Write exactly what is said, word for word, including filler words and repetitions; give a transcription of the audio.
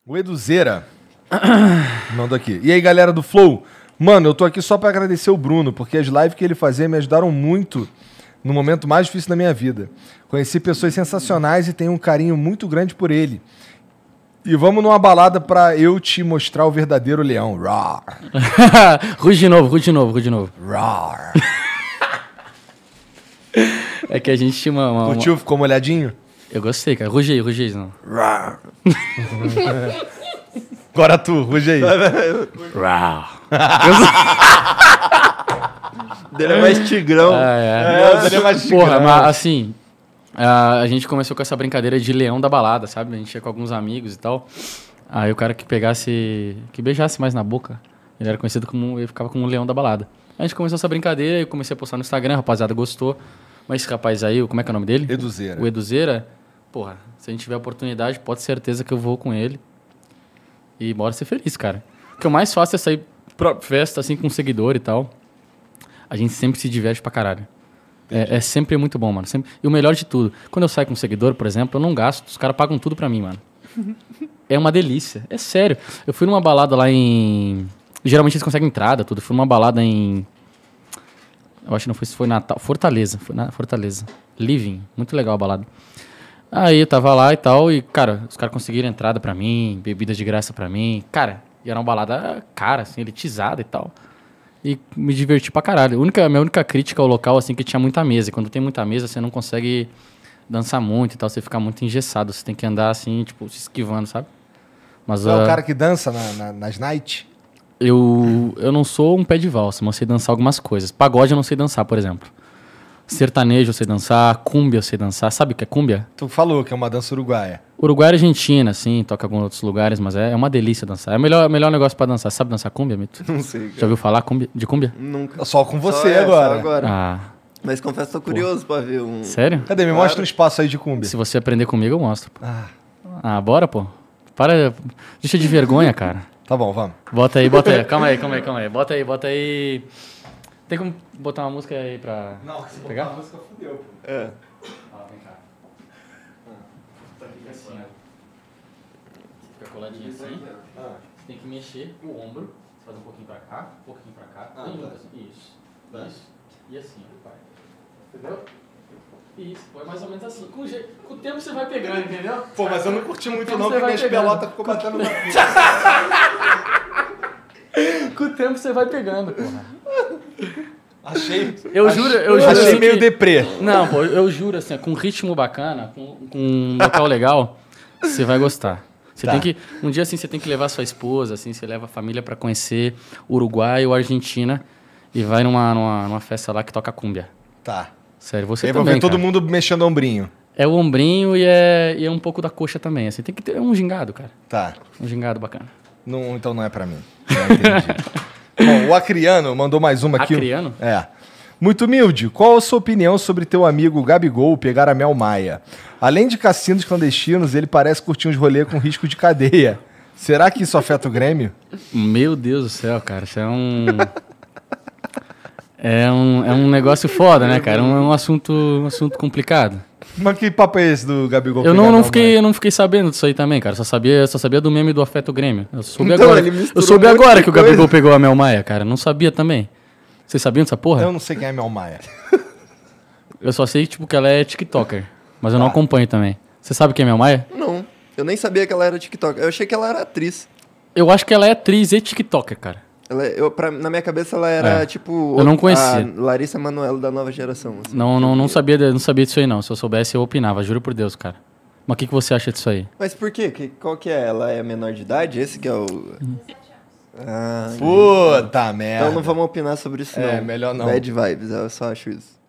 O Eduzeira mandou aqui. E aí, galera do Flow? Mano, eu tô aqui só pra agradecer o Bruno, porque as lives que ele fazia me ajudaram muito no momento mais difícil da minha vida. Conheci pessoas sensacionais e tenho um carinho muito grande por ele. E vamos numa balada pra eu te mostrar o verdadeiro leão. Rar. Ruge de novo, ruge de novo, ruge de novo. Rar. É que a gente tinha uma... uma Curtiu? Ficou molhadinho? Eu gostei, cara. Ruge aí, ruge aí, não. Rar. Agora tu, ruge aí. Rar. Dele é mais tigrão. Ah, é. É, ele é mais Porra, tigrão. mas assim, a, a gente começou com essa brincadeira de leão da balada, sabe? A gente ia com alguns amigos e tal. Aí o cara que pegasse, que beijasse mais na boca, ele era conhecido como, ele ficava como um leão da balada. A gente começou essa brincadeira, eu comecei a postar no Instagram, a rapaziada gostou. Mas esse rapaz aí, como é que é o nome dele? Eduzeira. O Eduzeira, porra, se a gente tiver oportunidade, pode ter certeza que eu vou com ele. E bora ser feliz, cara. O que eu mais faço é sair pra festa, assim, com seguidor e tal. A gente sempre se diverte pra caralho. É, é sempre muito bom, mano. Sempre... E o melhor de tudo, quando eu saio com um seguidor, por exemplo, eu não gasto. Os caras pagam tudo pra mim, mano. É uma delícia. É sério. Eu fui numa balada lá em... Geralmente eles conseguem entrada, tudo. Eu fui numa balada em... Eu acho que não foi se foi Natal. Fortaleza. Foi na Fortaleza. Living. Muito legal a balada. Aí eu tava lá e tal, e, cara, os caras conseguiram entrada pra mim, bebida de graça pra mim. Cara, e era uma balada cara, assim, elitizada e tal. E me diverti pra caralho. A única, minha única crítica ao local, assim, que tinha muita mesa. E quando tem muita mesa, você não consegue dançar muito e tal, você fica muito engessado. Você tem que andar, assim, tipo, se esquivando, sabe? Mas, Você é o uh, cara que dança na, na, nas nights? eu, eu não sou um pé de valsa, mas eu sei dançar algumas coisas. Pagode eu não sei dançar, por exemplo. Sertanejo eu sei dançar, cúmbia eu sei dançar. Sabe o que é cúmbia? Tu falou que é uma dança uruguaia. Uruguai e Argentina, sim, toca em alguns outros lugares, mas é, é uma delícia dançar. É o melhor, melhor negócio pra dançar. Sabe dançar cúmbia, Mito? Não sei, cara. Já ouviu falar cúmbia, de cúmbia? Nunca. Só com você Só é, agora. só agora. Ah, Mas confesso que tô curioso pra ver um... sério? Cadê? Me Claro. mostra um espaço aí de cumbia. Se você aprender comigo, eu mostro. Pô. Ah, Ah, bora, pô. Para, deixa de vergonha, cara. tá bom, vamos. Bota aí, bota aí. Calma aí, calma aí, calma aí. Bota aí, bota aí. Tem como botar uma música aí pra pegar? música fudeu, pô. É. Ah, vem cá. Fica assim, ó. Fica coladinho assim. Ah. Você tem que mexer o ombro. Você faz um pouquinho pra cá, um pouquinho pra cá. Ah, Bem tá. junto assim. Isso. Isso. E assim, ó. Vai. Entendeu? Isso. Foi mais ou menos assim. Com o, je... Com o tempo você vai pegando, entendeu? Pô, mas eu não curti muito Então não, você porque vai minhas pegando. pelotas ficou batendo na Com o tempo você vai pegando, porra. Achei. Eu achei, juro, eu juro Achei assim meio que- deprê. Não, pô, eu juro, assim, com um ritmo bacana, com, com um local legal, você vai gostar. Você Tá. tem que, um dia assim, você tem que levar sua esposa, assim, você leva a família pra conhecer Uruguai ou Argentina e vai numa, numa, numa festa lá que toca cúmbia. Tá. Sério, você Aí vou também, ver todo cara. mundo mexendo o ombrinho. É o ombrinho e é, e é um pouco da coxa também, assim, tem que ter um gingado, cara. Tá. Um gingado bacana. Não, então não é pra mim. Já entendi. Bom, o Acriano mandou mais uma aqui. Acriano? É. Muito humilde, qual a sua opinião sobre teu amigo Gabigol pegar a Mel Maia? Além de cassinos clandestinos, ele parece curtir uns rolê com risco de cadeia. Será que isso afeta o Grêmio? Meu Deus do céu, cara, isso é um... É um, é um negócio foda, né, cara? É um, é um assunto, um assunto complicado. Mas que papo é esse do Gabigol Eu pegar a não, não, Mel fiquei, Maia? eu não fiquei sabendo disso aí também, cara. Só sabia, só sabia do meme do Afeto Grêmio. Eu soube Então, agora. ele Eu misturou soube um monte agora de que o coisa. Gabigol pegou a Mel Maia, cara. Não sabia também. Vocês sabiam dessa porra? Eu não sei quem é Mel Maia. Eu só sei, tipo, que ela é TikToker. Mas eu não Tá. acompanho também. Você sabe quem é Mel Maia? Não. Eu nem sabia que ela era TikTok. Eu achei que ela era atriz. Eu acho que ela é atriz e TikToker, cara. Ela, eu, pra, na minha cabeça ela era, É. tipo... Eu não conhecia. A Larissa Manoela da nova geração. assim. Não, não, não, sabia, de- não sabia disso aí, não. Se eu soubesse, eu opinava. Juro por Deus, cara. Mas o que, que você acha disso aí? Mas por quê? Que, qual que é? Ela é menor de idade? Esse que é o... Ah, Puta merda. então não vamos opinar sobre isso, não. É, melhor não. Bad vibes, eu só acho isso.